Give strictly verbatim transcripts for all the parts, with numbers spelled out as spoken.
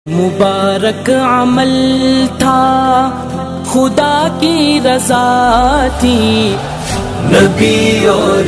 مبارک عمل تھا، خدا کی رضا تھی، نبی اور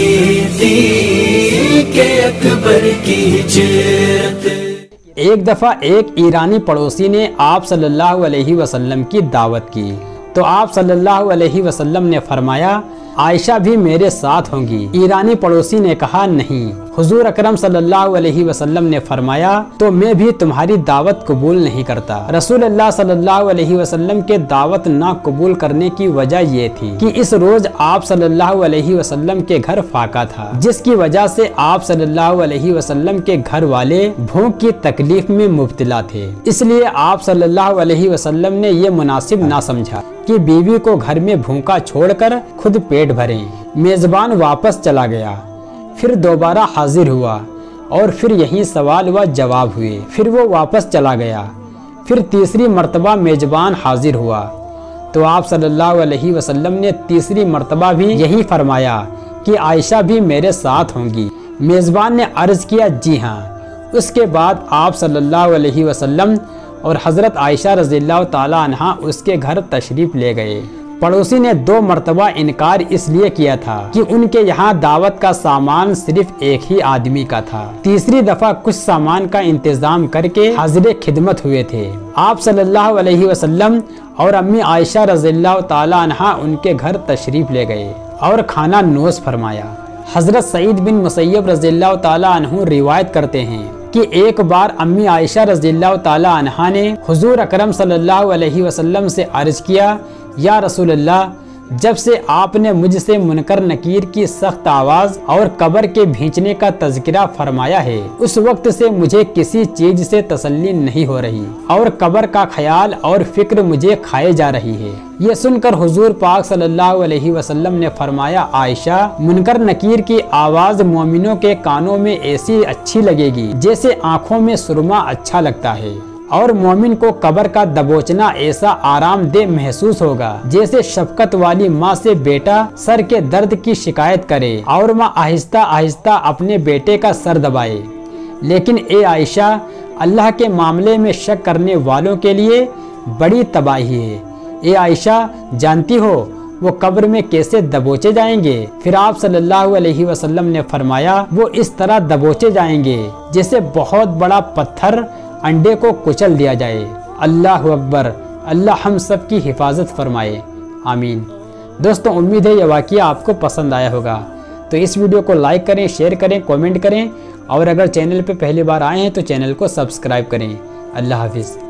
صدیق اکبر کی ہجرت۔ ایک دفعہ ایک ایرانی پڑوسی نے آپ صلی اللہ علیہ وسلم کی دعوت کی تو آپ صلی اللہ علیہ وسلم نے فرمایا عائشہ بھی میرے ساتھ ہوں گی۔ ایرانی پڑوسی نے کہا نہیں۔ حضور اکرم صلی اللہ علیہ وسلم نے فرمایا تو میں بھی تمہاری دعوت قبول نہیں کرتا۔ رسول اللہ صلی اللہ علیہ وسلم کے دعوت نہ قبول کرنے کی وجہ یہ تھی کہ اس روز آپ صلی اللہ علیہ وسلم کے گھر فاقہ تھا، جس کی وجہ سے آپ صلی اللہ علیہ وسلم کے گھر والے بھوک کی تکلیف میں مبتلا تھے۔ اس لیے آپ صلی اللہ علیہ وسلم نے یہ مناسب نہ سمجھا کہ بیوی کو گھر میں بھوکا چھوڑ کر خود پیٹ بھریں۔ میزبان واپس چلا گیا، پھر دوبارہ حاضر ہوا اور پھر یہی سوال و جواب ہوئے، پھر وہ واپس چلا گیا، پھر تیسری مرتبہ میزبان حاضر ہوا تو آپ صلی اللہ علیہ وسلم نے تیسری مرتبہ بھی یہی فرمایا کہ عائشہ بھی میرے ساتھ ہوں گی۔ میزبان نے عرض کیا جی ہاں۔ اس کے بعد آپ صلی اللہ علیہ وسلم اور حضرت عائشہ رضی اللہ تعالیٰ عنہا اس کے گھر تشریف لے گئے۔ پڑوسی نے دو مرتبہ انکار اس لیے کیا تھا کہ ان کے یہاں دعوت کا سامان صرف ایک ہی آدمی کا تھا۔ تیسری دفعہ کچھ سامان کا انتظام کر کے حاضر خدمت ہوئے تھے۔ آپ صلی اللہ علیہ وسلم اور امی عائشہ رضی اللہ تعالیٰ عنہا ان کے گھر تشریف لے گئے اور کھانا نوش فرمایا۔ حضرت سعید بن مسیب رضی اللہ تعالیٰ عنہ روایت کرتے ہیں کہ ایک بار امی عائشہ رضی اللہ تعالیٰ عنہا نے حضور اکرم صلی اللہ علیہ وسلم سے عرض کیا یا رسول اللہ، جب سے آپ نے مجھ سے منکر نکیر کی سخت آواز اور قبر کے بھینچنے کا تذکرہ فرمایا ہے، اس وقت سے مجھے کسی چیز سے تسلی نہیں ہو رہی اور قبر کا خیال اور فکر مجھے کھائے جا رہی ہے۔ یہ سن کر حضور پاک صلی اللہ علیہ وسلم نے فرمایا عائشہ، منکر نکیر کی آواز مومنوں کے کانوں میں ایسی اچھی لگے گی جیسے آنکھوں میں سرما اچھا لگتا ہے، اور مومن کو قبر کا دبوچنا ایسا آرام دہ محسوس ہوگا جیسے شفقت والی ماں سے بیٹا سر کے درد کی شکایت کرے اور ماں آہستہ آہستہ اپنے بیٹے کا سر دبائے۔ لیکن اے عائشہ، اللہ کے معاملے میں شک کرنے والوں کے لیے بڑی تباہی ہے۔ اے عائشہ، جانتی ہو وہ قبر میں کیسے دبوچے جائیں گے؟ پھر آپ صلی اللہ علیہ وسلم نے فرمایا وہ اس طرح دبوچے جائیں گے جیسے بہت بڑا پتھر انڈے کو کچل دیا جائے۔ اللہ اکبر، اللہ ہم سب کی حفاظت فرمائے، آمین۔ دوستوں، امید ہے یہ واقعہ آپ کو پسند آیا ہوگا، تو اس ویڈیو کو لائک کریں، شیئر کریں، کومنٹ کریں، اور اگر چینل پہ پہلی بار آئے ہیں تو چینل کو سبسکرائب کریں۔ اللہ حافظ۔